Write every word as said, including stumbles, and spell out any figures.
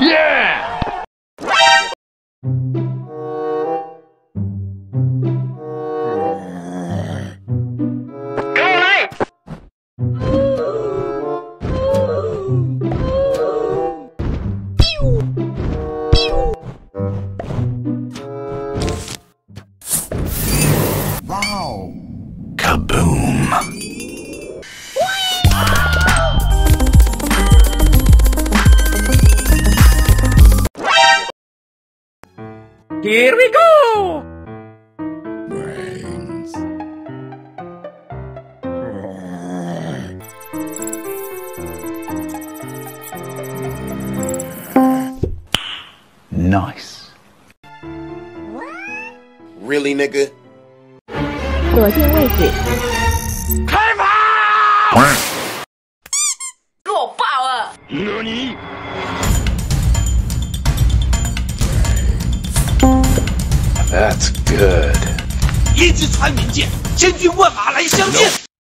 Yeah! Wow! Kaboom! Here we go! Brains. Nice. Really, nigga? 锁定位置， 开跑！ 弱爆了！ 何你 That's good. 一支穿云箭，千军万马来相见。